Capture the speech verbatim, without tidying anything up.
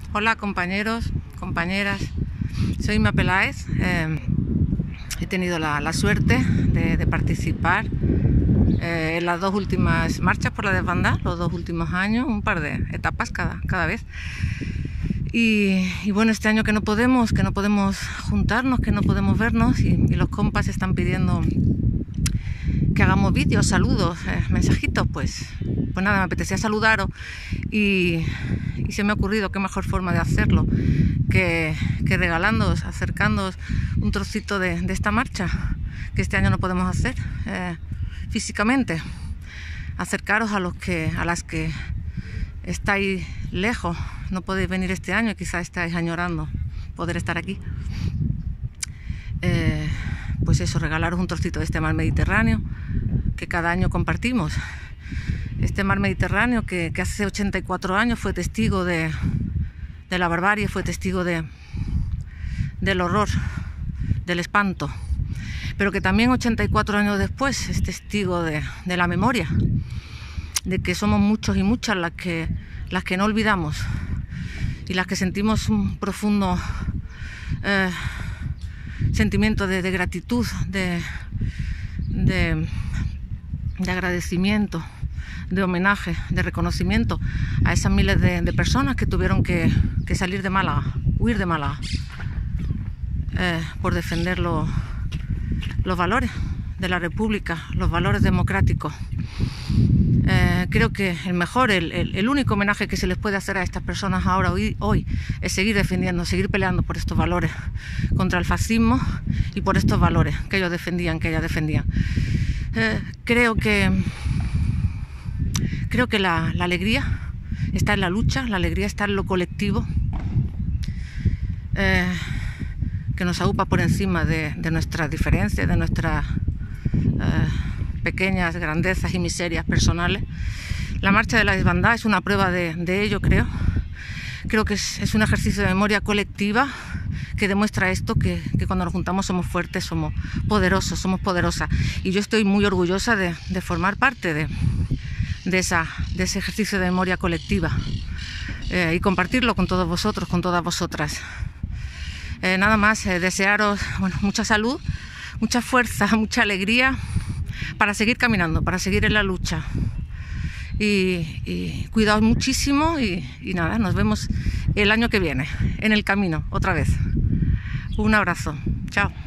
Hola compañeros, compañeras, soy Ima Peláez. Eh, he tenido la, la suerte de, de participar eh, en las dos últimas marchas por la desbandada, los dos últimos años, un par de etapas cada, cada vez. Y, y bueno, este año que no podemos, que no podemos juntarnos, que no podemos vernos y, y los compas están pidiendo que hagamos vídeos, saludos, eh, mensajitos, pues, pues nada, me apetecía saludaros y, y se me ha ocurrido qué mejor forma de hacerlo que, que regalándoos, acercándoos un trocito de, de esta marcha que este año no podemos hacer eh, físicamente. Acercaros a los que, a las que estáis lejos, no podéis venir este año y quizás estáis añorando poder estar aquí. Eh, pues eso, regalaros un trocito de este mar Mediterráneo que cada año compartimos. Este mar Mediterráneo que, que hace ochenta y cuatro años fue testigo de, de la barbarie, fue testigo de, del horror, del espanto, pero que también ochenta y cuatro años después es testigo de, de la memoria, de que somos muchos y muchas las que, las que no olvidamos y las que sentimos un profundo eh, sentimiento de, de gratitud, de, de, de agradecimiento, de homenaje, de reconocimiento a esas miles de, de personas que tuvieron que, que salir de Málaga, huir de Málaga, eh, por defender lo, los valores de la República, los valores democráticos. Eh, creo que el mejor, el, el, el único homenaje que se les puede hacer a estas personas ahora, hoy, hoy, es seguir defendiendo, seguir peleando por estos valores, contra el fascismo y por estos valores que ellos defendían, que ellas defendían. Eh, creo que, creo que la, la alegría está en la lucha, la alegría está en lo colectivo, eh, que nos aupa por encima de, de nuestras diferencias, de nuestras eh, pequeñas grandezas y miserias personales. La marcha de la desbandada es una prueba de, de ello, creo. Creo que es, es un ejercicio de memoria colectiva que demuestra esto, que, que cuando nos juntamos somos fuertes, somos poderosos, somos poderosas. Y yo estoy muy orgullosa de, de formar parte de, de, esa, de ese ejercicio de memoria colectiva eh, y compartirlo con todos vosotros, con todas vosotras. Eh, nada más, eh, desearos bueno, mucha salud, mucha fuerza, mucha alegría para seguir caminando, para seguir en la lucha. Y, y cuidaos muchísimo y, y nada, nos vemos el año que viene, en el camino, otra vez. Un abrazo, chao.